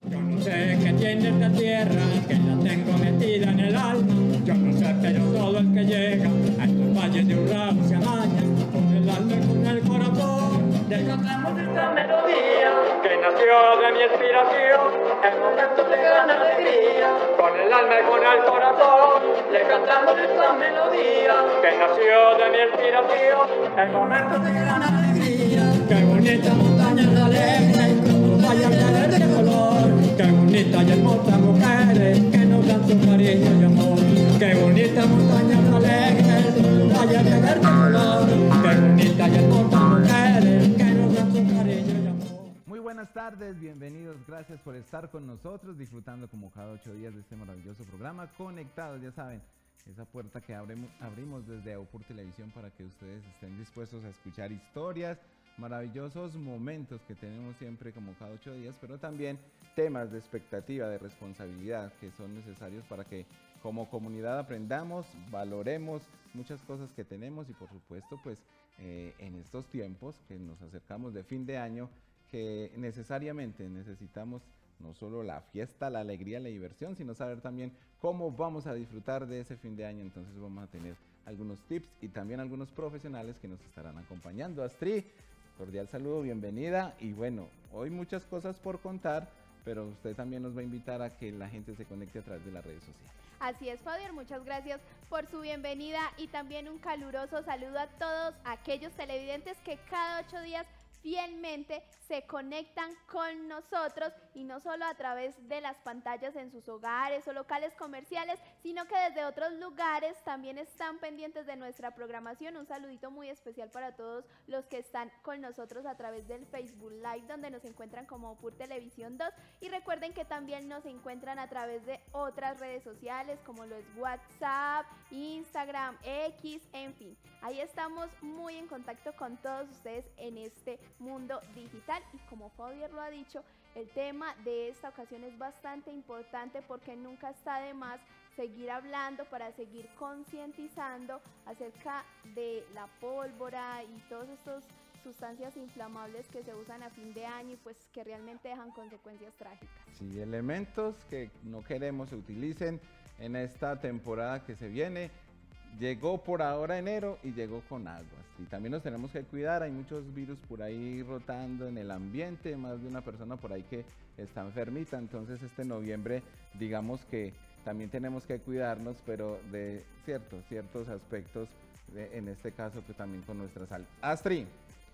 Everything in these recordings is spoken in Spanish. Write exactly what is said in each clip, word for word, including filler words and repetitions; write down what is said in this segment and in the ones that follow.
Yo no sé qué tiene esta tierra, que la tengo metida en el alma. Yo no sé, pero todo el que llega a estos valles de Urrao se amaña. Con el alma y con el corazón, le cantamos esta melodía que nació de mi inspiración, en momentos de gran alegría. Con el alma y con el corazón, le cantamos esta melodía que nació de mi inspiración, en momentos de gran alegría. Qué bonita montaña de alegre, como vaya a tener de color. Qué bonita y hermosa mujeres que nos dan su cariño y amor. Qué bonita montaña de alegre, como vaya a tener de color. Qué bonita y hermosa mujeres que nos dan su cariño y amor. Muy buenas tardes, bienvenidos, gracias por estar con nosotros, disfrutando como cada ocho días de este maravilloso programa, conectados, ya saben, esa puerta que abrimos, abrimos desde Aupur Televisión para que ustedes estén dispuestos a escuchar historias, maravillosos momentos que tenemos siempre como cada ocho días, pero también temas de expectativa, de responsabilidad que son necesarios para que como comunidad aprendamos, valoremos muchas cosas que tenemos y por supuesto pues eh, en estos tiempos que nos acercamos de fin de año, que necesariamente necesitamos no solo la fiesta, la alegría, la diversión, sino saber también cómo vamos a disfrutar de ese fin de año. Entonces vamos a tener algunos tips y también algunos profesionales que nos estarán acompañando. Astrid, cordial saludo, bienvenida. Y bueno, hoy muchas cosas por contar, pero usted también nos va a invitar a que la gente se conecte a través de las redes sociales. Así es, Fabián, muchas gracias por su bienvenida y también un caluroso saludo a todos aquellos televidentes que cada ocho días fielmente se conectan con nosotros y no solo a través de las pantallas en sus hogares o locales comerciales, sino que desde otros lugares también están pendientes de nuestra programación. Un saludito muy especial para todos los que están con nosotros a través del Facebook Live, donde nos encuentran como Aupur Televisión dos, y recuerden que también nos encuentran a través de otras redes sociales como lo es WhatsApp, Instagram, X, en fin. Ahí estamos muy en contacto con todos ustedes en este mundo digital y como Fabián lo ha dicho, el tema de esta ocasión es bastante importante porque nunca está de más seguir hablando para seguir concientizando acerca de la pólvora y todas estas sustancias inflamables que se usan a fin de año y pues que realmente dejan consecuencias trágicas. Sí, elementos que no queremos se utilicen en esta temporada que se viene. Llegó por ahora enero y llegó con aguas y también nos tenemos que cuidar, hay muchos virus por ahí rotando en el ambiente, más de una persona por ahí que está enfermita, entonces este noviembre digamos que también tenemos que cuidarnos, pero de ciertos, ciertos aspectos, de, en este caso que también con nuestra salud. Astrid,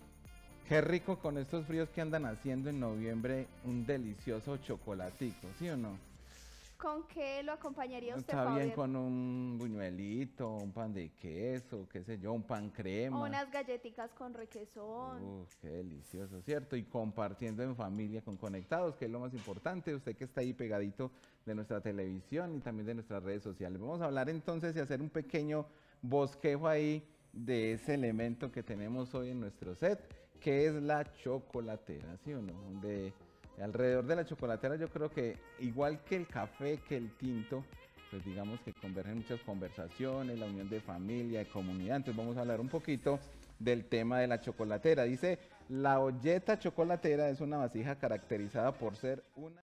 qué rico con estos fríos que andan haciendo en noviembre, un delicioso chocolatico, ¿sí o no? ¿Con qué lo acompañaría usted, Está bien Fabián? con un buñuelito, un pan de queso, qué sé yo, un pan crema. O unas galletitas con requesón. Uf, qué delicioso, ¿cierto? Y compartiendo en familia con Conectados, que es lo más importante, usted que está ahí pegadito de nuestra televisión y también de nuestras redes sociales. Vamos a hablar entonces y hacer un pequeño bosquejo ahí de ese elemento que tenemos hoy en nuestro set, que es la chocolatera, ¿sí o no? De... Alrededor de la chocolatera yo creo que igual que el café, que el tinto, pues digamos que convergen muchas conversaciones, la unión de familia, de comunidad. Entonces vamos a hablar un poquito del tema de la chocolatera. Dice, la olleta chocolatera es una vasija caracterizada por ser una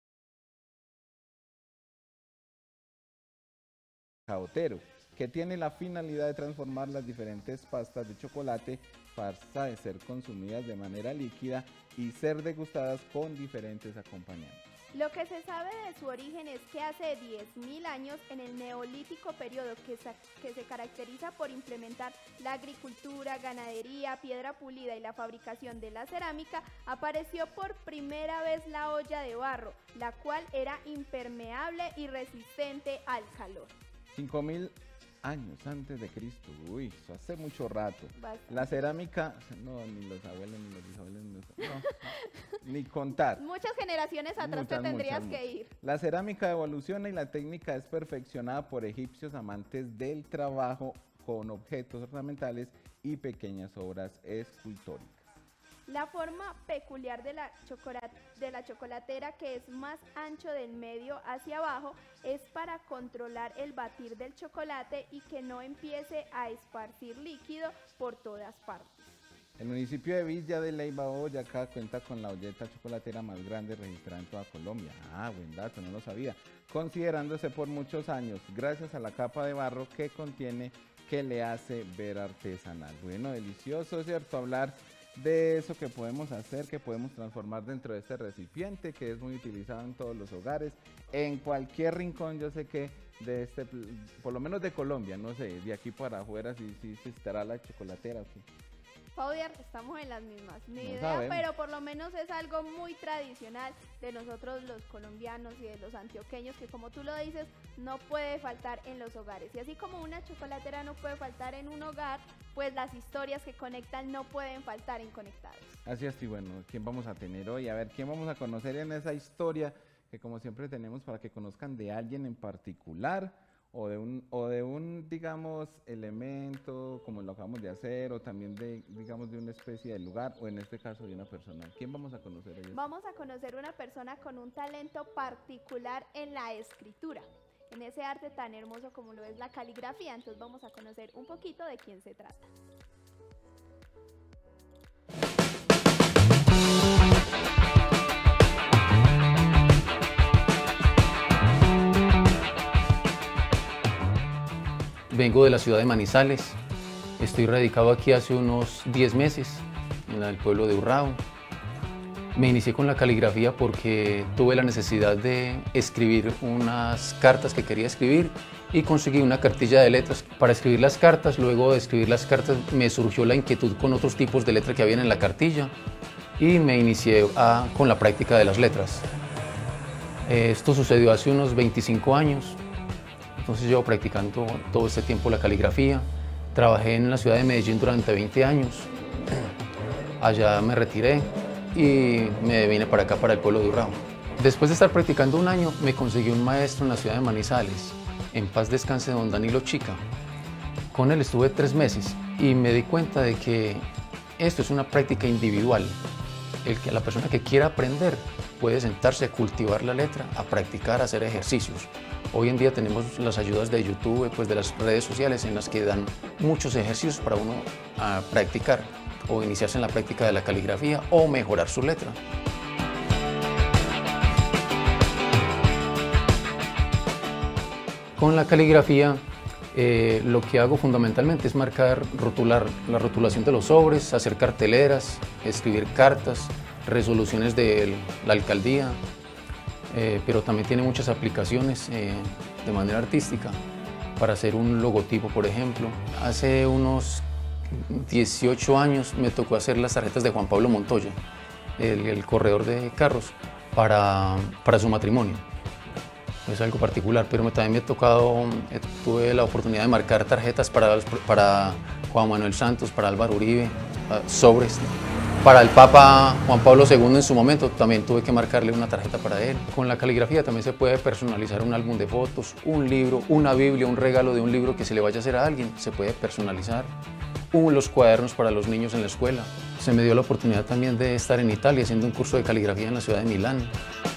cacaotero, que tiene la finalidad de transformar las diferentes pastas de chocolate, pasta de ser consumidas de manera líquida y ser degustadas con diferentes acompañantes. Lo que se sabe de su origen es que hace diez mil años, en el neolítico periodo que se, que se caracteriza por implementar la agricultura, ganadería, piedra pulida y la fabricación de la cerámica, apareció por primera vez la olla de barro, la cual era impermeable y resistente al calor. cinco mil años antes de Cristo, uy, eso hace mucho rato. Bastante. La cerámica, no, ni los abuelos, ni los bisabuelos, ni, los, no, ni contar. Muchas generaciones atrás Muchas, te tendrías muchas, que muchas. ir. La cerámica evoluciona y la técnica es perfeccionada por egipcios amantes del trabajo con objetos ornamentales y pequeñas obras escultóricas. La forma peculiar de la, de la chocolatera, que es más ancho del medio hacia abajo, es para controlar el batir del chocolate y que no empiece a esparcir líquido por todas partes. El municipio de Villa de Leyva, Boyacá, cuenta con la olleta chocolatera más grande registrada en toda Colombia. Ah, buen dato, no lo sabía. Considerándose por muchos años, gracias a la capa de barro que contiene, que le hace ver artesanal. Bueno, delicioso, ¿cierto? Hablar de eso que podemos hacer, que podemos transformar dentro de este recipiente, que es muy utilizado en todos los hogares, en cualquier rincón. Yo sé que de este, por lo menos de Colombia, no sé, de aquí para afuera, si, si, si estará la chocolatera, ¿sí? Paudier, estamos en las mismas, ni No idea, sabemos. pero por lo menos es algo muy tradicional de nosotros los colombianos y de los antioqueños, que como tú lo dices, no puede faltar en los hogares. Y así como una chocolatera no puede faltar en un hogar, pues las historias que conectan no pueden faltar en Conectados. Así es, y bueno, ¿quién vamos a tener hoy? A ver, ¿quién vamos a conocer en esa historia que como siempre tenemos para que conozcan de alguien en particular? O de un, o de un, digamos, elemento, como lo acabamos de hacer, o también de, digamos, de una especie de lugar, o en este caso de una persona. ¿Quién vamos a conocer hoy? Vamos a conocer una persona con un talento particular en la escritura, en ese arte tan hermoso como lo es la caligrafía. Entonces vamos a conocer un poquito de quién se trata. Vengo de la ciudad de Manizales, estoy radicado aquí hace unos diez meses, en el pueblo de Urrao. Me inicié con la caligrafía porque tuve la necesidad de escribir unas cartas que quería escribir y conseguí una cartilla de letras para escribir las cartas. Luego de escribir las cartas me surgió la inquietud con otros tipos de letras que habían en la cartilla y me inicié a, con la práctica de las letras. Esto sucedió hace unos veinticinco años. Entonces llevo practicando todo este tiempo la caligrafía. Trabajé en la ciudad de Medellín durante veinte años. Allá me retiré y me vine para acá, para el pueblo de Urrao. Después de estar practicando un año, me conseguí un maestro en la ciudad de Manizales. En paz descanse don Danilo Chica. Con él estuve tres meses y me di cuenta de que esto es una práctica individual. El que, la persona que quiera aprender puede sentarse a cultivar la letra, a practicar, a hacer ejercicios. Hoy en día tenemos las ayudas de YouTube, pues de las redes sociales, en las que dan muchos ejercicios para uno a practicar o iniciarse en la práctica de la caligrafía o mejorar su letra. Con la caligrafía eh, lo que hago fundamentalmente es marcar, rotular, la rotulación de los sobres, hacer carteleras, escribir cartas, resoluciones de la alcaldía. Eh, pero también tiene muchas aplicaciones eh, de manera artística para hacer un logotipo, por ejemplo. Hace unos dieciocho años me tocó hacer las tarjetas de Juan Pablo Montoya, el, el corredor de carros, para, para su matrimonio. Es algo particular, pero me, también me ha tocado, eh, tuve la oportunidad de marcar tarjetas para, para Juan Manuel Santos, para Álvaro Uribe, sobres. Para el Papa Juan Pablo segundo en su momento también tuve que marcarle una tarjeta para él. Con la caligrafía también se puede personalizar un álbum de fotos, un libro, una Biblia, un regalo de un libro que se le vaya a hacer a alguien, se puede personalizar. Un, los cuadernos para los niños en la escuela. Se me dio la oportunidad también de estar en Italia haciendo un curso de caligrafía en la ciudad de Milán.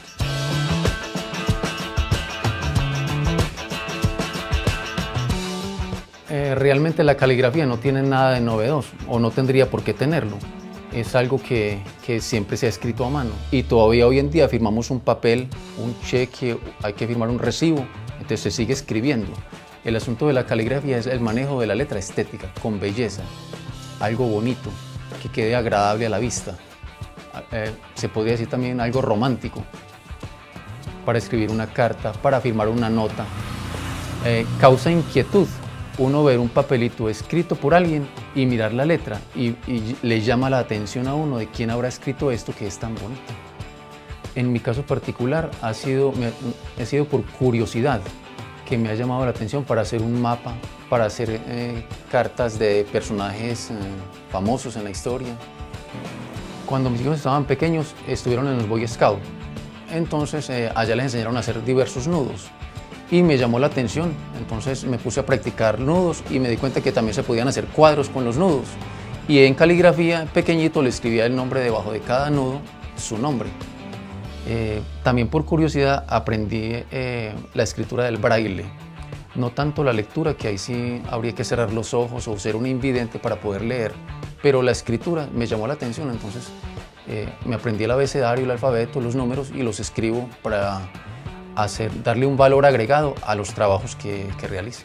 Eh, realmente la caligrafía no tiene nada de novedoso, o no tendría por qué tenerlo. Es algo que, que siempre se ha escrito a mano y todavía hoy en día firmamos un papel, un cheque, hay que firmar un recibo, entonces se sigue escribiendo. El asunto de la caligrafía es el manejo de la letra estética, con belleza, algo bonito, que quede agradable a la vista. Eh, se podría decir también algo romántico, para escribir una carta, para firmar una nota. Eh, causa inquietud uno ver un papelito escrito por alguien y mirar la letra y, y le llama la atención a uno de quién habrá escrito esto que es tan bonito. En mi caso particular ha sido, me, ha sido por curiosidad que me ha llamado la atención para hacer un mapa, para hacer eh, cartas de personajes eh, famosos en la historia. Cuando mis hijos estaban pequeños estuvieron en los Boy Scouts, entonces eh, allá les enseñaron a hacer diversos nudos. Y me llamó la atención, entonces me puse a practicar nudos y me di cuenta que también se podían hacer cuadros con los nudos. Y en caligrafía, pequeñito, le escribía el nombre debajo de cada nudo, su nombre. Eh, también por curiosidad aprendí eh, la escritura del braille. No tanto la lectura, que ahí sí habría que cerrar los ojos o ser un invidente para poder leer, pero la escritura me llamó la atención, entonces eh, me aprendí el abecedario, el alfabeto, los números y los escribo para hacer, darle un valor agregado a los trabajos que, que realice.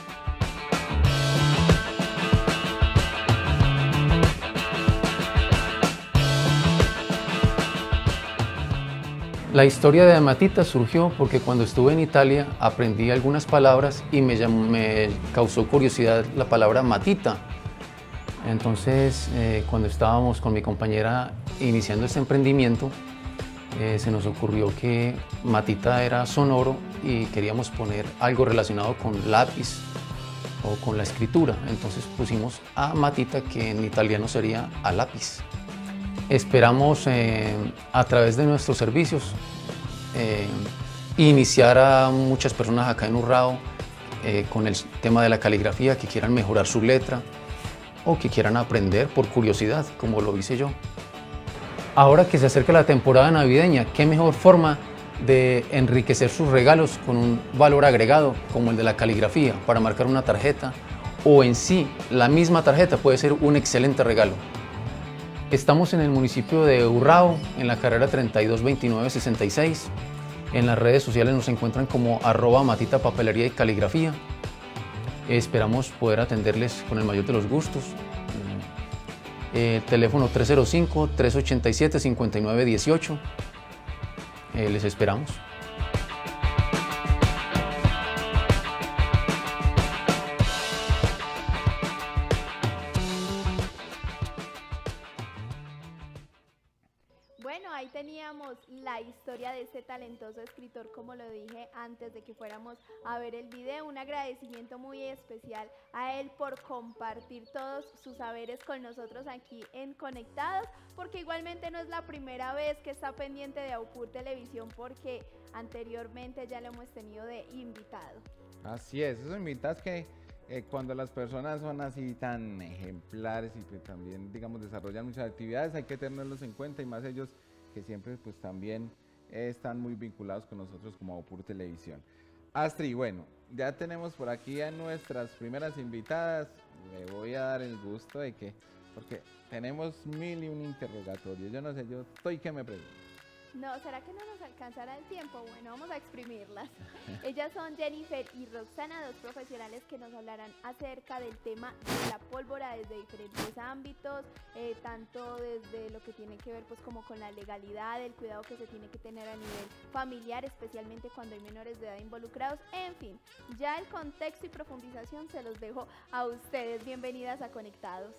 La historia de Matita surgió porque cuando estuve en Italia aprendí algunas palabras y me, llamó, me causó curiosidad la palabra matita. Entonces, eh, cuando estábamos con mi compañera iniciando este emprendimiento, eh, se nos ocurrió que matita era sonoro y queríamos poner algo relacionado con lápiz o con la escritura. Entonces pusimos a matita, que en italiano sería a lápiz. Esperamos eh, a través de nuestros servicios eh, iniciar a muchas personas acá en Urrao eh, con el tema de la caligrafía, que quieran mejorar su letra o que quieran aprender por curiosidad, como lo hice yo. Ahora que se acerca la temporada navideña, qué mejor forma de enriquecer sus regalos con un valor agregado como el de la caligrafía para marcar una tarjeta, o en sí la misma tarjeta puede ser un excelente regalo. Estamos en el municipio de Urrao, en la carrera treinta y dos veintinueve sesenta y seis. En las redes sociales nos encuentran como arroba matita papelería y caligrafía. Esperamos poder atenderles con el mayor de los gustos. El teléfono tres cero cinco, tres ocho siete, cinco nueve uno ocho. Eh, les esperamos. Bueno, ahí teníamos la historia de este talentoso escritor, como lo dije antes de que fuéramos a ver el video. Un agradecimiento muy especial a él por compartir todos sus saberes con nosotros aquí en Conectados, porque igualmente no es la primera vez que está pendiente de Aupur Televisión, porque anteriormente ya lo hemos tenido de invitado. Así es, esos invitados que eh, cuando las personas son así tan ejemplares y que también, digamos, desarrollan muchas actividades, hay que tenerlos en cuenta, y más ellos que siempre pues también eh, están muy vinculados con nosotros como Aupur Televisión. Astrid, bueno, ya tenemos por aquí a nuestras primeras invitadas. Le voy a dar el gusto de que, porque tenemos mil y un interrogatorios, yo no sé, yo estoy que me pregunto. No, ¿será que no nos alcanzará el tiempo? Bueno, vamos a exprimirlas. Ellas son Jennifer y Roxana, dos profesionales que nos hablarán acerca del tema de la pólvora desde diferentes ámbitos, eh, tanto desde lo que tiene que ver pues como con la legalidad, el cuidado que se tiene que tener a nivel familiar, especialmente cuando hay menores de edad involucrados. En fin, ya el contexto y profundización se los dejo a ustedes. Bienvenidas a Conectados.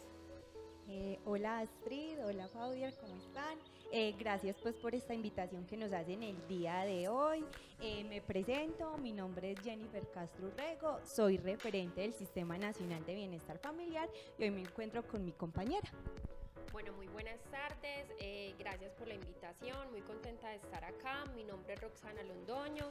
Eh, hola Astrid, hola Faudia, ¿cómo están? Eh, gracias pues por esta invitación que nos hacen el día de hoy. Eh, me presento, mi nombre es Jennifer Castro Urrego, soy referente del Sistema Nacional de Bienestar Familiar y hoy me encuentro con mi compañera. Bueno, muy buenas tardes, eh, gracias por la invitación, muy contenta de estar acá. Mi nombre es Roxana Londoño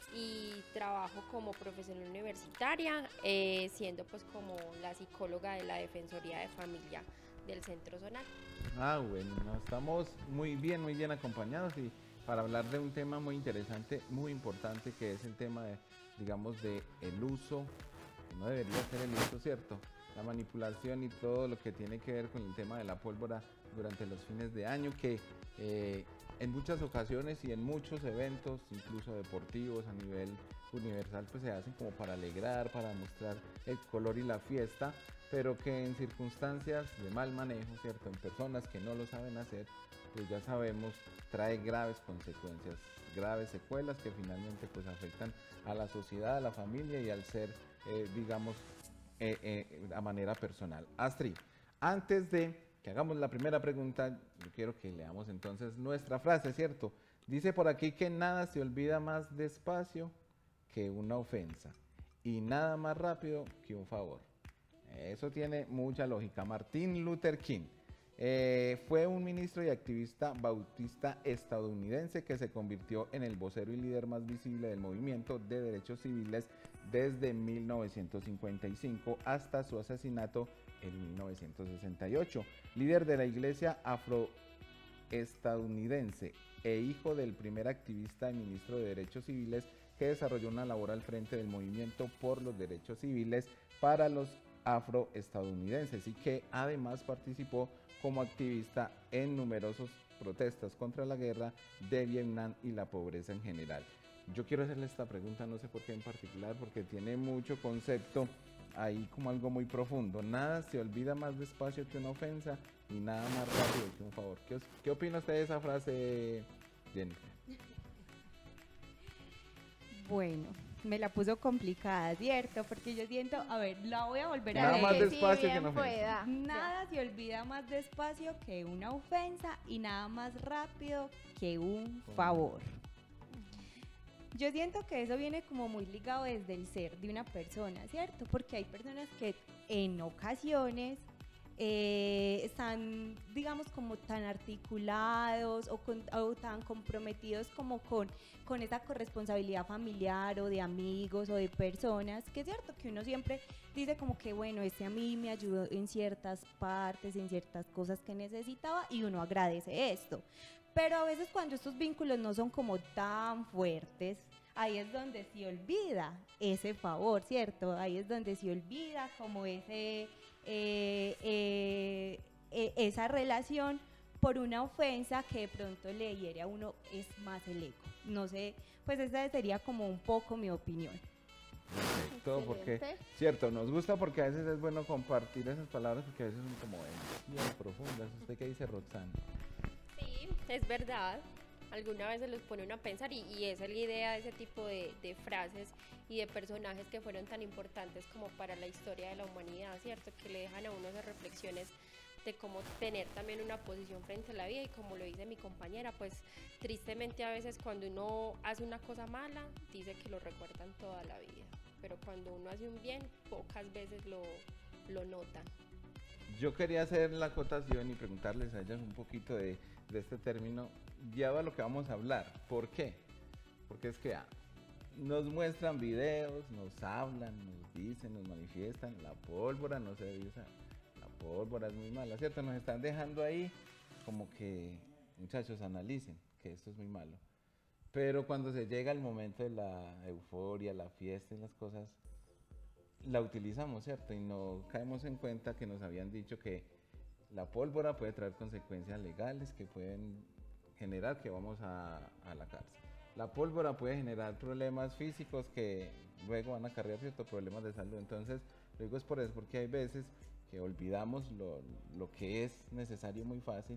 y trabajo como profesional universitaria, eh, siendo pues como la psicóloga de la Defensoría de Familia del Centro Zonal. Ah, bueno, estamos muy bien, muy bien acompañados, y para hablar de un tema muy interesante, muy importante, que es el tema de, digamos, de el uso, que no debería ser el uso, ¿cierto? La manipulación y todo lo que tiene que ver con el tema de la pólvora durante los fines de año, que eh, en muchas ocasiones y en muchos eventos, incluso deportivos a nivel universal, pues se hacen como para alegrar, para mostrar el color y la fiesta, pero que en circunstancias de mal manejo, ¿cierto?, en personas que no lo saben hacer, pues ya sabemos, trae graves consecuencias, graves secuelas que finalmente pues afectan a la sociedad, a la familia y al ser, eh, digamos, eh, eh, a manera personal. Astrid, antes de que hagamos la primera pregunta, yo quiero que leamos entonces nuestra frase, ¿cierto? Dice por aquí que nada se olvida más despacio que una ofensa y nada más rápido que un favor. Eso tiene mucha lógica. Martin Luther King eh, fue un ministro y activista bautista estadounidense que se convirtió en el vocero y líder más visible del movimiento de derechos civiles desde mil novecientos cincuenta y cinco hasta su asesinato en mil novecientos sesenta y ocho. Líder de la iglesia afroestadounidense e hijo del primer activista y ministro de derechos civiles que desarrolló una labor al frente del movimiento por los derechos civiles para los afroestadounidenses y que además participó como activista en numerosas protestas contra la guerra de Vietnam y la pobreza en general. Yo quiero hacerle esta pregunta, no sé por qué en particular, porque tiene mucho concepto ahí como algo muy profundo. Nada se olvida más despacio que una ofensa y nada más rápido que un favor. ¿Qué, os, qué opina usted de esa frase, Jennifer? Bueno, me la puso complicada, ¿cierto? Porque yo siento, a ver, la voy a volver a Nada leer. más Que sí, despacio que bien una ofensa. pueda. Nada se olvida más despacio que una ofensa y nada más rápido que un favor. Yo siento que eso viene como muy ligado desde el ser de una persona, ¿cierto? Porque hay personas que en ocasiones eh, están, digamos, como tan articulados o, con, o tan comprometidos como con, con esa corresponsabilidad familiar o de amigos o de personas, que es cierto que uno siempre dice como que, bueno, este a mí me ayudó en ciertas partes, en ciertas cosas que necesitaba y uno agradece esto. Pero a veces cuando estos vínculos no son como tan fuertes, ahí es donde se olvida ese favor, ¿cierto? Ahí es donde se olvida como ese, eh, eh, eh, esa relación por una ofensa que de pronto le hiere a uno, es más el ego. No sé, pues esa sería como un poco mi opinión. Perfecto, porque, Excelente. cierto, nos gusta porque a veces es bueno compartir esas palabras porque a veces son como bien profundas. ¿Usted qué dice, Roxana? Sí, es verdad. Alguna vez se los pone uno a pensar y, y esa es la idea de ese tipo de, de frases y de personajes que fueron tan importantes como para la historia de la humanidad, ¿cierto? Que le dejan a uno esas reflexiones de cómo tener también una posición frente a la vida y como lo dice mi compañera, pues tristemente a veces cuando uno hace una cosa mala, dice que lo recuerdan toda la vida, pero cuando uno hace un bien, pocas veces lo, lo notan. Yo quería hacer la acotación y preguntarles a ellas un poquito de, de este término, ya va lo que vamos a hablar. ¿Por qué? Porque es que ah, nos muestran videos, nos hablan, nos dicen, nos manifiestan, la pólvora no se debe usar, la pólvora es muy mala, ¿cierto? Nos están dejando ahí como que, muchachos, analicen que esto es muy malo. Pero cuando se llega el momento de la euforia, la fiesta y las cosas, la utilizamos, ¿cierto? Y no caemos en cuenta que nos habían dicho que la pólvora puede traer consecuencias legales que pueden generar que vamos a, a la cárcel. La pólvora puede generar problemas físicos que luego van a acarrear ciertos problemas de salud. Entonces, lo digo es por eso, porque hay veces que olvidamos lo, lo que es necesario muy fácil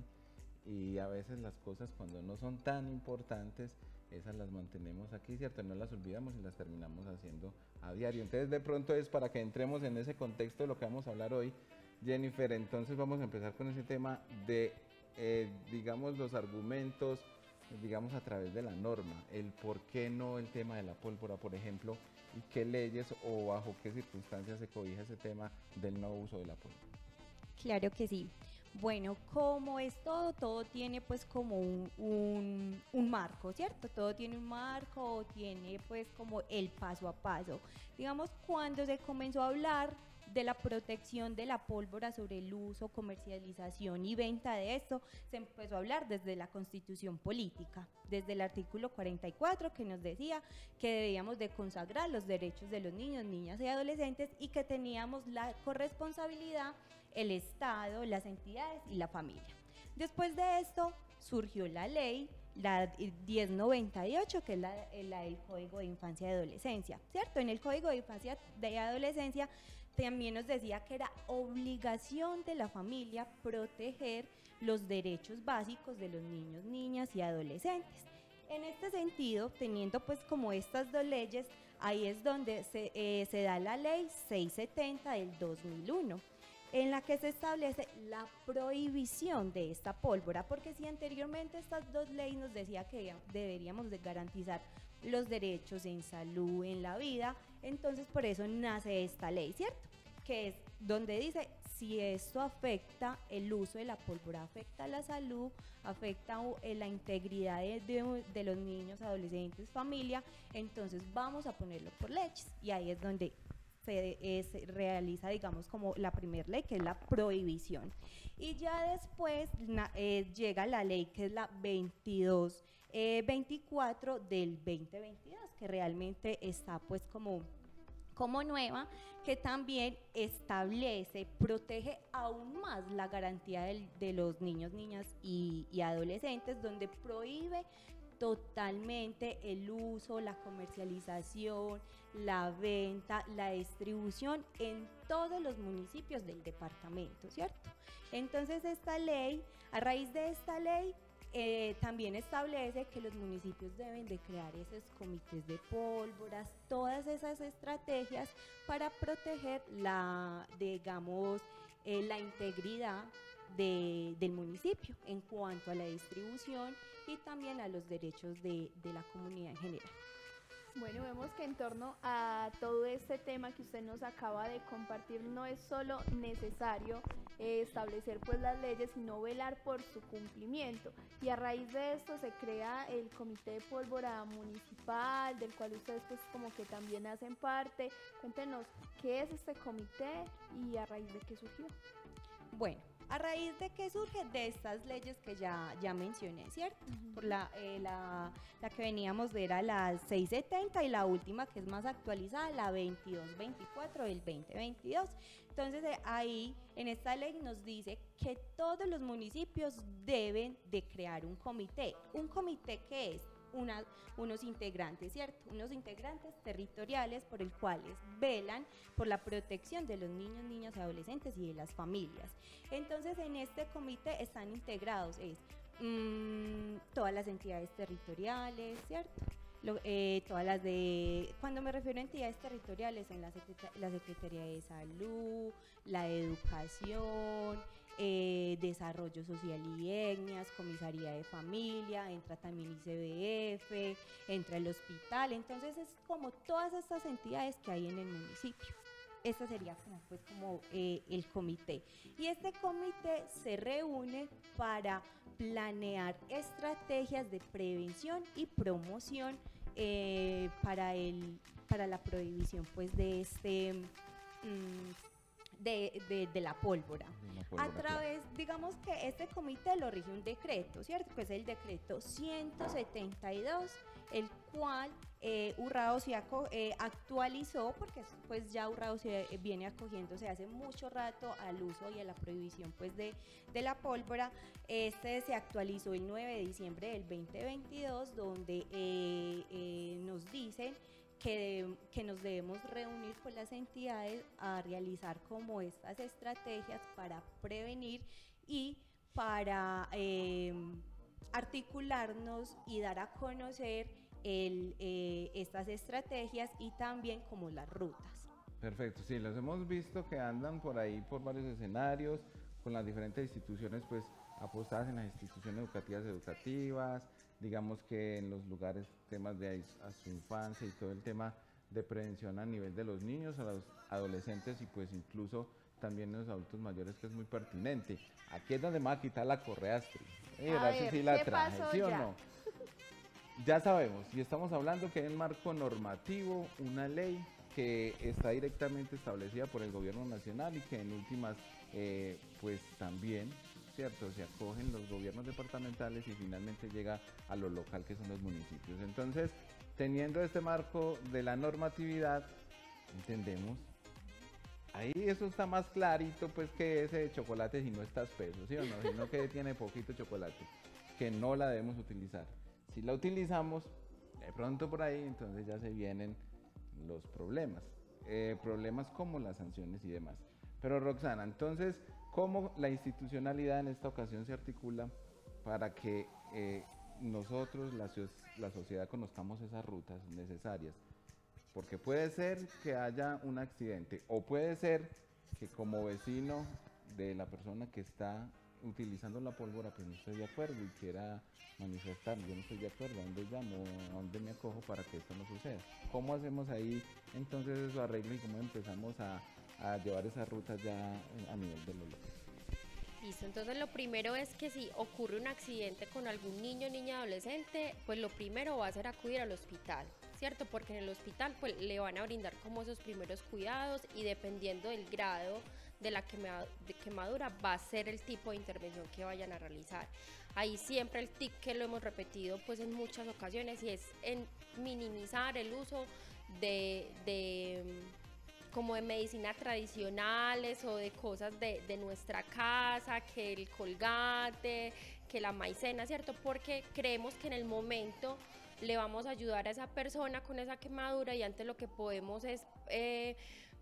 y a veces las cosas cuando no son tan importantes, esas las mantenemos aquí, ¿cierto? No las olvidamos y las terminamos haciendo a diario. Entonces, de pronto es para que entremos en ese contexto de lo que vamos a hablar hoy, Jennifer. Entonces, vamos a empezar con ese tema de, eh, digamos, los argumentos, digamos, a través de la norma. El por qué no el tema de la pólvora, por ejemplo, y qué leyes o bajo qué circunstancias se cobija ese tema del no uso de la pólvora. Claro que sí. Bueno, como es todo, todo tiene pues como un, un, un marco, ¿cierto? Todo tiene un marco, tiene pues como el paso a paso. Digamos, cuando se comenzó a hablar de la protección de la pólvora sobre el uso, comercialización y venta de esto, se empezó a hablar desde la Constitución Política, desde el artículo cuarenta y cuatro que nos decía que debíamos de consagrar los derechos de los niños, niñas y adolescentes y que teníamos la corresponsabilidad el Estado, las entidades y la familia. Después de esto surgió la ley, la diez noventa y ocho, que es la, la del Código de Infancia y Adolescencia, ¿cierto? En el Código de Infancia y Adolescencia también nos decía que era obligación de la familia proteger los derechos básicos de los niños, niñas y adolescentes. En este sentido, teniendo pues como estas dos leyes, ahí es donde se, eh, se da la ley seiscientos setenta del dos mil uno, en la que se establece la prohibición de esta pólvora, porque si anteriormente estas dos leyes nos decía que deberíamos de garantizar los derechos en salud, en la vida, entonces por eso nace esta ley, ¿cierto? Que es donde dice, si esto afecta, el uso de la pólvora afecta la salud, afecta la integridad de, de, de los niños, adolescentes, familia, entonces vamos a ponerlo por leyes, y ahí es donde Se, eh, se realiza, digamos, como la primera ley, que es la prohibición. Y ya después na, eh, llega la ley que es la veintidós veinticuatro del veinte veintidós, que realmente está pues como como nueva, que también establece, protege aún más la garantía del, de los niños, niñas y, y adolescentes, donde prohíbe totalmente el uso, la comercialización, la venta, la distribución en todos los municipios del departamento, ¿cierto? Entonces esta ley, a raíz de esta ley, Eh, también establece que los municipios deben de crear esos comités de pólvoras, todas esas estrategias para proteger la, digamos, eh, la integridad de, del municipio en cuanto a la distribución y también a los derechos de, de la comunidad en general. Bueno, vemos que en torno a todo este tema que usted nos acaba de compartir no es solo necesario eh, establecer pues las leyes, sino velar por su cumplimiento. Y a raíz de esto se crea el Comité de Pólvora Municipal, del cual ustedes pues como que también hacen parte. Cuéntenos, ¿qué es este comité y a raíz de qué surgió? Bueno, a raíz de que surge de estas leyes que ya, ya mencioné, ¿cierto? Uh-huh. Por la, eh, la, la que veníamos de era la seiscientos setenta y la última que es más actualizada, la veintidós veinticuatro del veinte veintidós. Entonces eh, ahí en esta ley nos dice que todos los municipios deben de crear un comité. ¿Un comité qué es? Una, unos integrantes, ¿cierto? Unos integrantes territoriales por el cuales velan por la protección de los niños, niñas y adolescentes y de las familias. Entonces, en este comité están integrados es, mmm, todas las entidades territoriales, ¿cierto? Lo, eh, todas las de, cuando me refiero a entidades territoriales, son la, Secreta, la Secretaría de Salud, la Educación, Eh, desarrollo social y etnias, comisaría de familia, entra también I C B F, entra el hospital. Entonces es como todas estas entidades que hay en el municipio. Este sería como, pues, como eh, el comité. Y este comité se reúne para planear estrategias de prevención y promoción eh, para, el, para la prohibición pues, de este... Mmm, De, de, de la pólvora. De la pólvora a través, claro. Digamos que este comité lo rige un decreto, ¿cierto? Que es el decreto ciento setenta y dos, el cual eh, Urrao se eh, actualizó, porque pues ya Urrao se viene acogiéndose hace mucho rato al uso y a la prohibición pues de, de la pólvora. Este se actualizó el nueve de diciembre del veinte veintidós, donde eh, eh, nos dicen Que, que nos debemos reunir con las entidades a realizar como estas estrategias para prevenir y para eh, articularnos y dar a conocer el, eh, estas estrategias y también como las rutas. Perfecto, sí, los hemos visto que andan por ahí por varios escenarios con las diferentes instituciones pues apostadas en las instituciones educativas educativas, digamos que en los lugares temas de a su infancia y todo el tema de prevención a nivel de los niños, a los adolescentes y pues incluso también a los adultos mayores, que es muy pertinente. Aquí es donde me va a quitar la correa, Astrid. Eh, a ver, sí la ¿qué traje, pasó ¿sí o ya? no? Ya sabemos, y estamos hablando que hay un marco normativo, una ley que está directamente establecida por el gobierno nacional y que en últimas eh, pues también, ¿cierto?, se acogen los gobiernos departamentales y finalmente llega a lo local, que son los municipios. Entonces, teniendo este marco de la normatividad, entendemos, ahí eso está más clarito pues que ese chocolate si no está espeso, ¿sí o no? Sino que tiene poquito chocolate, que no la debemos utilizar. Si la utilizamos, de pronto por ahí, entonces ya se vienen los problemas, eh, problemas como las sanciones y demás. Pero Roxana, entonces, ¿cómo la institucionalidad en esta ocasión se articula para que eh, nosotros, la, la sociedad, conozcamos esas rutas necesarias? Porque puede ser que haya un accidente o puede ser que como vecino de la persona que está utilizando la pólvora, pues no estoy de acuerdo y quiera manifestar, yo no estoy de acuerdo, ¿a dónde llamo? ¿A dónde me acojo para que esto no suceda? ¿Cómo hacemos ahí entonces eso arreglo y cómo empezamos a, a llevar esas rutas ya a nivel de lo local? Listo, entonces lo primero es que si ocurre un accidente con algún niño, niña, adolescente, pues lo primero va a ser acudir al hospital, ¿cierto? Porque en el hospital pues le van a brindar como esos primeros cuidados y dependiendo del grado de la quema, de quemadura va a ser el tipo de intervención que vayan a realizar. Ahí siempre el tic que lo hemos repetido pues en muchas ocasiones y es en minimizar el uso de, de como de medicina tradicionales o de cosas de, de nuestra casa, que el colgate, que la maicena, ¿cierto? Porque creemos que en el momento le vamos a ayudar a esa persona con esa quemadura y antes lo que podemos es eh,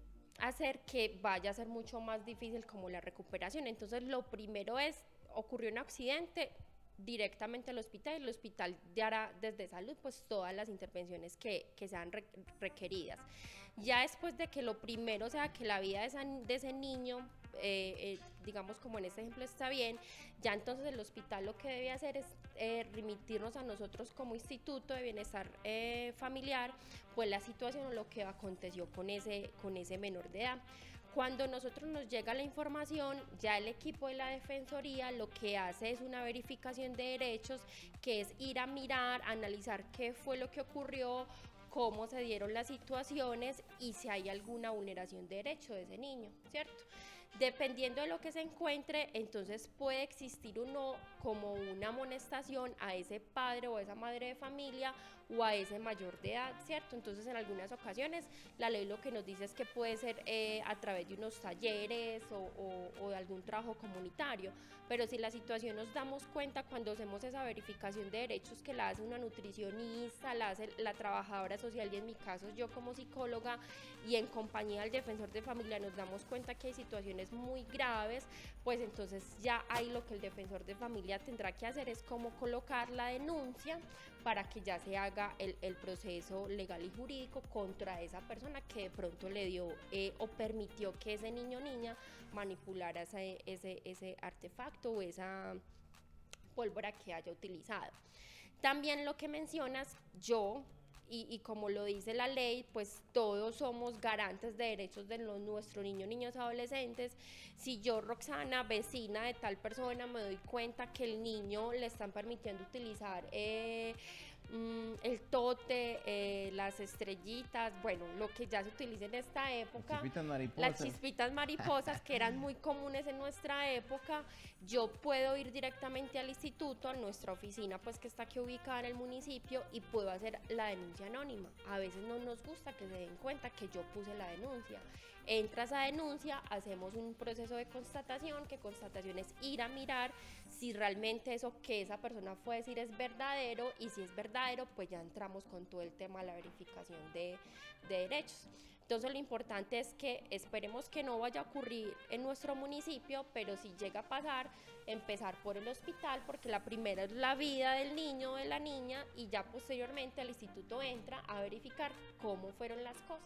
hacer que vaya a ser mucho más difícil como la recuperación. Entonces lo primero es, ocurrió un accidente, directamente al hospital, y el hospital hará desde salud pues todas las intervenciones que, que sean re requeridas. Ya después de que lo primero sea que la vida de, esa, de ese niño, eh, eh, digamos como en este ejemplo está bien, ya entonces el hospital lo que debe hacer es eh, remitirnos a nosotros como Instituto de Bienestar eh, Familiar, pues la situación o lo que aconteció con ese, con ese menor de edad. Cuando nosotros nos llega la información, ya el equipo de la Defensoría lo que hace es una verificación de derechos, que es ir a mirar, analizar qué fue lo que ocurrió, cómo se dieron las situaciones y si hay alguna vulneración de derecho de ese niño, ¿cierto? Dependiendo de lo que se encuentre, entonces puede existir o no como una amonestación a ese padre o esa madre de familia o a ese mayor de edad, ¿cierto? Entonces en algunas ocasiones la ley lo que nos dice es que puede ser eh, a través de unos talleres o, o, o de algún trabajo comunitario, pero si la situación nos damos cuenta cuando hacemos esa verificación de derechos que la hace una nutricionista, la hace la trabajadora social y en mi caso yo como psicóloga y en compañía del defensor de familia nos damos cuenta que hay situaciones muy graves, pues entonces ya ahí lo que el defensor de familia tendrá que hacer es como colocar la denuncia para que ya se haga el, el proceso legal y jurídico contra esa persona que de pronto le dio eh, o permitió que ese niño o niña manipulara ese, ese, ese artefacto o esa pólvora que haya utilizado. También lo que mencionas, yo Y, y como lo dice la ley, pues todos somos garantes de derechos de los, nuestros niños, niños, adolescentes. Si yo, Roxana, vecina de tal persona, me doy cuenta que el niño le están permitiendo utilizar eh, mm, el tote, eh, las estrellitas, bueno, lo que ya se utiliza en esta época, Las chispitas mariposas, las chispitas mariposas que eran muy comunes en nuestra época, yo puedo ir directamente al instituto, a nuestra oficina, pues que está aquí ubicada en el municipio, y puedo hacer la denuncia anónima. A veces no nos gusta que se den cuenta que yo puse la denuncia. Entra esa denuncia, hacemos un proceso de constatación, que constatación es ir a mirar si realmente eso que esa persona fue a decir es verdadero, y si es verdadero, pues ya entramos con todo el tema de la verificación de, de derechos. Entonces lo importante es que esperemos que no vaya a ocurrir en nuestro municipio, pero si llega a pasar, empezar por el hospital, porque la primera es la vida del niño o de la niña, y ya posteriormente el instituto entra a verificar cómo fueron las cosas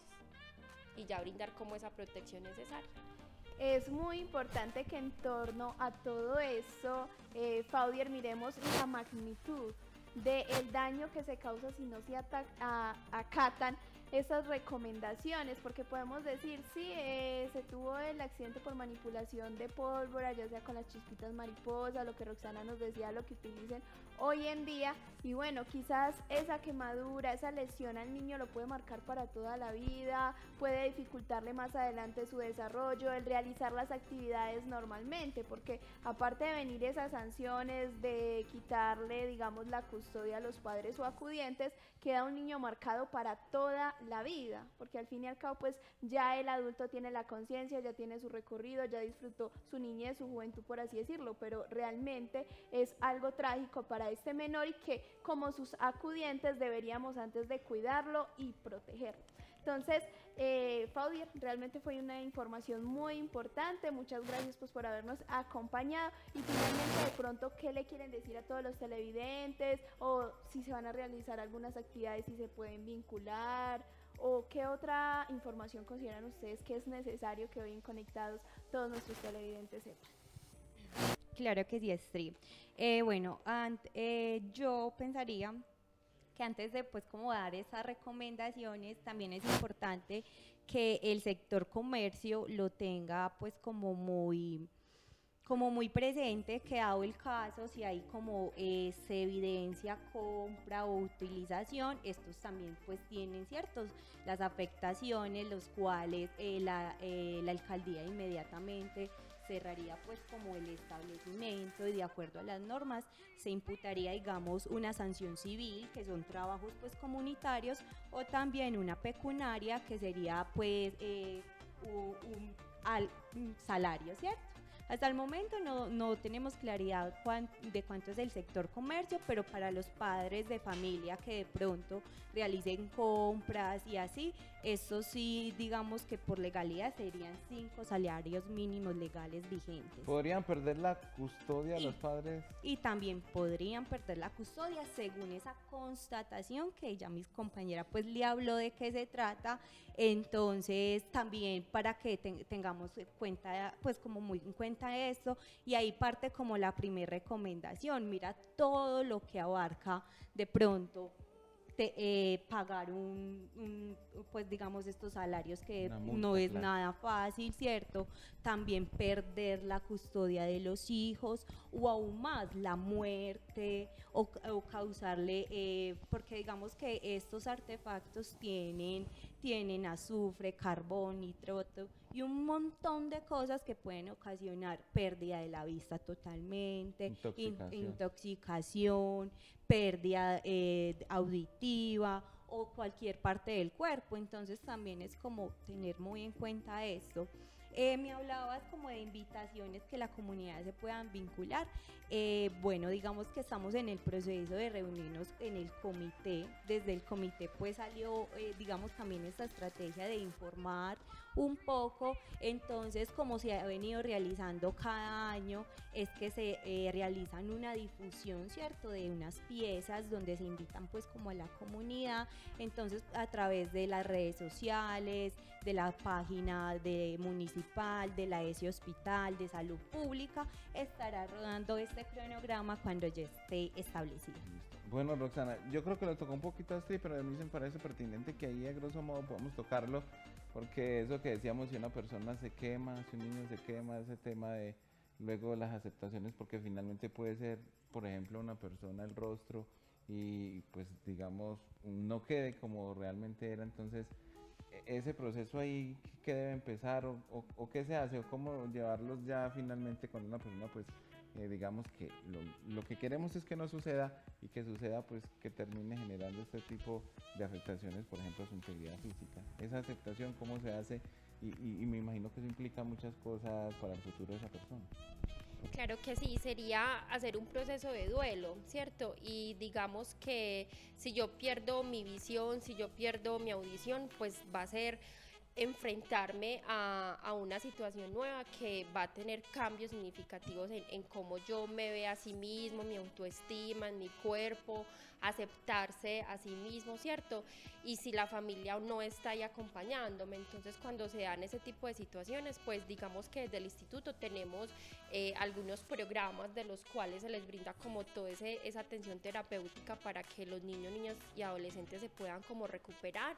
y ya brindar como esa protección necesaria. Es muy importante que en torno a todo eso, eh, Faudier, miremos la magnitud del daño que se causa si no se a, acatan estas recomendaciones, porque podemos decir, sí, eh, se tuvo el accidente por manipulación de pólvora, ya sea con las chispitas mariposas, lo que Roxana nos decía, lo que utilicen hoy en día, y bueno, quizás esa quemadura, esa lesión al niño lo puede marcar para toda la vida, puede dificultarle más adelante su desarrollo, el realizar las actividades normalmente, porque aparte de venir esas sanciones de quitarle, digamos, la custodia a los padres o acudientes, queda un niño marcado para toda la vida, porque al fin y al cabo pues ya el adulto tiene la conciencia, ya tiene su recorrido, ya disfrutó su niñez, su juventud, por así decirlo, pero realmente es algo trágico para este menor y que como sus acudientes deberíamos antes de cuidarlo y protegerlo. Entonces, eh, Faudier, realmente fue una información muy importante, muchas gracias pues por habernos acompañado, y finalmente de pronto, ¿qué le quieren decir a todos los televidentes? O si se van a realizar algunas actividades, si se pueden vincular, o qué otra información consideran ustedes que es necesario que hoy en Conectados todos nuestros televidentes sepan. Claro que sí, Estri. Eh, bueno, ant, eh, yo pensaría que antes de pues como dar esas recomendaciones, también es importante que el sector comercio lo tenga pues como muy como muy presente, que dado el caso, si hay como eh, se evidencia compra o utilización, estos también pues tienen ciertos las afectaciones, los cuales eh, la, eh, la alcaldía inmediatamente cerraría pues como el establecimiento, y de acuerdo a las normas se imputaría, digamos, una sanción civil, que son trabajos pues comunitarios, o también una pecuniaria, que sería pues eh, un, un, al, un salario, ¿cierto? Hasta el momento no, no tenemos claridad cuán, de cuánto es el sector comercio, pero para los padres de familia que de pronto realicen compras y así, eso sí, digamos que por legalidad serían cinco salarios mínimos legales vigentes. ¿Podrían perder la custodia Y- los padres? Y también podrían perder la custodia según esa constatación que ya mis compañeras pues le habló de qué se trata. Entonces también para que ten- tengamos en cuenta, pues como muy en cuenta esto, y ahí parte como la primera recomendación, mira todo lo que abarca de pronto te- eh, pagar un, un, pues digamos estos salarios que Una multa, no es claro. nada fácil, ¿cierto? También perder la custodia de los hijos o aún más la muerte o, o causarle, eh, porque digamos que estos artefactos tienen, tienen azufre, carbón, nitroto y un montón de cosas que pueden ocasionar pérdida de la vista totalmente, in- Intoxicación. intoxicación, pérdida eh, auditiva o cualquier parte del cuerpo. Entonces también es como tener muy en cuenta esto. Eh, me hablabas como de invitaciones que la comunidad se puedan vincular. Eh, bueno, digamos que estamos en el proceso de reunirnos en el comité. Desde el comité pues salió, eh, digamos, también esta estrategia de informar un poco. Entonces, como se ha venido realizando cada año, es que se eh, realizan una difusión, ¿cierto?, de unas piezas donde se invitan pues como a la comunidad. Entonces, a través de las redes sociales, de la página de municipal, de la E S I Hospital, de Salud Pública, estará rodando este cronograma cuando ya esté establecido. Bueno, Roxana, yo creo que lo tocó un poquito Astrid, pero a mí se me parece pertinente que ahí a grosso modo podamos tocarlo, porque eso que decíamos, si una persona se quema, si un niño se quema, ese tema de luego las aceptaciones, porque finalmente puede ser, por ejemplo, una persona el rostro y pues digamos no quede como realmente era. Entonces e- ese proceso ahí, ¿qué debe empezar o, o, o qué se hace o cómo llevarlos ya finalmente con una persona pues eh, digamos que lo, lo que queremos es que no suceda y que suceda pues que termine generando este tipo de afectaciones, por ejemplo a su integridad física? Esa aceptación, ¿cómo se hace? Y, y, y me imagino que eso implica muchas cosas para el futuro de esa persona. Claro que sí, sería hacer un proceso de duelo, ¿cierto? Y digamos que si yo pierdo mi visión, si yo pierdo mi audición, pues va a ser enfrentarme a, a una situación nueva que va a tener cambios significativos en, en cómo yo me veo a sí mismo, mi autoestima, en mi cuerpo, aceptarse a sí mismo, ¿cierto? Y si la familia no está ahí acompañándome, entonces cuando se dan ese tipo de situaciones, pues digamos que desde el instituto tenemos eh, algunos programas de los cuales se les brinda como toda esa atención terapéutica para que los niños, niñas y adolescentes se puedan como recuperar.